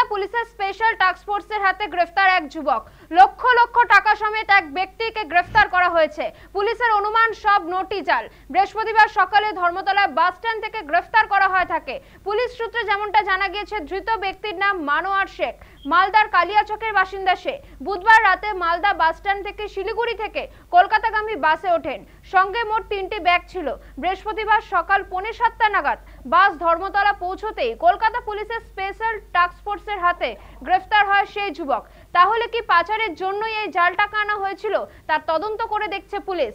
পুলিশের special task ফোর্সের হাতে গ্রেফতার এক যুবক। লক্ষ লক্ষ টাকা সমেত এক ব্যক্তিকে গ্রেফতার করা হয়েছে। পুলিশের অনুমান সব নোটি জাল। বৃহস্পতিবার সকালে ধর্মতলা বাস স্ট্যান্ড থেকে গ্রেফতার করা হয় থাকে। পুলিশ সূত্রে যেমনটা জানা গিয়েছে, ধৃত ব্যক্তির নাম মানোয়ার শেখ, মালদার কালিয়াচকের বাসিন্দা সে। বুধবার রাতে মালদা বাস স্ট্যান্ড থেকে শিলিগুড়ি থেকে কলকাতাগামী বাসে ওঠেন। সঙ্গে মোট 3টি ব্যাগ ছিল। বৃহস্পতিবার সকাল 6:45 নাগাদ বাস ধর্মতলা পৌঁছতেই কলকাতা পুলিশের স্পেশাল টাস্ক ফোর্সের হাতে গ্রেফতার হয় সেই যুবক। তাহলে কি পাচারের জন্যই এই জাল টাকা আনা হয়েছিল, তার তদন্ত করে দেখছে পুলিশ।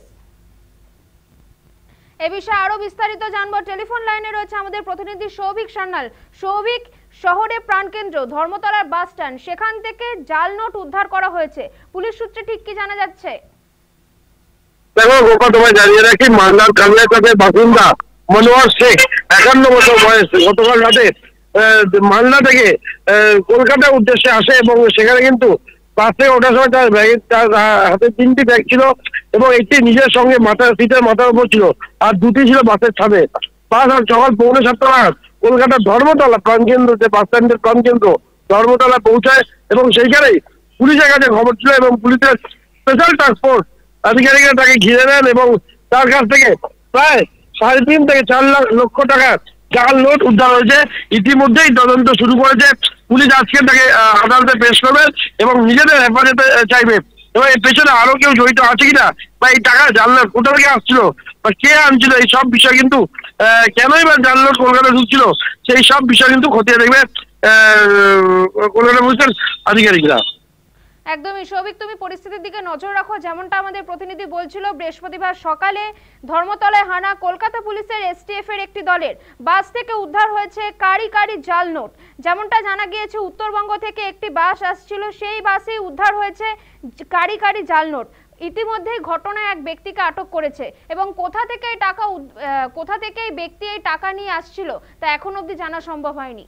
এ বিষয়ে আরো বিস্তারিত জানবো। টেলিফোন লাইনে রয়েছে আমাদের প্রতিনিধি সৌভিক সান্যাল। সৌভিক, শহরে প্রাণকেন্দ্র ধর্মতলার বাস স্ট্যান্ড, সেখান থেকে জাল নোট উদ্ধার করা হয়েছে। পুলিশ সূত্রে ঠিক কি জানা যাচ্ছে? দেখো গোপা, তোমায় জানিয়ে রাখি, মালদার কালিয়াচকের বাসিন্দা মনোয়ার শেখ, 51 বছর বয়স, গতকাল রাতে মালদা থেকে কলকাতার উদ্দেশ্যে আসে এবং সেখানে কিন্তু বাসে ওঠার সময় তার হাতে 3টি ব্যাগ ছিল এবং একটি নিজের সঙ্গে সিটের মাথার উপর ছিল, আর 2টি ছিল বাসের ছাদে। বাস আর সকাল 6:45 নাগাদ কলকাতার ধর্মতলা প্রাণকেন্দ্র, যে বাস স্ট্যান্ডের প্রাণকেন্দ্র ধর্মতলা পৌঁছায় এবং সেইখানেই পুলিশের কাছে খবর ছিল এবং পুলিশের স্পেশাল টাস্ক ফোর্স আধিকারিকরা তাকে ঘিরে নেন এবং তার কাছ থেকে প্রায় 3.5 থেকে 4 লক্ষ টাকার জাল নোট উদ্ধার হয়েছে। ইতিমধ্যেই তদন্ত শুরু করেছে পুলিশ। আজকে তাকে আদালতে পেশ করবে এবং নিজেদের হেফাজতে চাইবে এবং এর পেছনে আরো কেউ জড়িত আছে কিনা, বা এই টাকা জাল নোট কোথা থেকে আসছিল বা কে আনছিল, এই সব বিষয় কিন্তু কেনই বা জাল নোট কলকাতা ঢুকছিল, সেই সব বিষয় কিন্তু খতিয়ে দেখবে কলকাতা পুলিশের আধিকারিকরা। একদমই সৌভিক, তুমি পরিস্থিতির দিকে নজর রাখো। যেমনটা আমাদের প্রতিনিধি বলছিল, বৃহস্পতিবার সকালে ধর্মতলায় হানা কলকাতা পুলিশের এসটিএফ এর একটি দলের বাস থেকে উদ্ধার হয়েছে কারি কারি জাল নোট। যেমনটা জানা গিয়েছে, উত্তরবঙ্গ থেকে একটি বাস আসছিল, সেই বাসেই উদ্ধার হয়েছে কারি কারি জাল নোট। ইতিমধ্যেই ঘটনায় এক ব্যক্তিকে আটক করেছে এবং কোথা থেকে এই ব্যক্তি এই টাকা নিয়ে আসছিল তা এখন অবধি জানা সম্ভব হয়নি।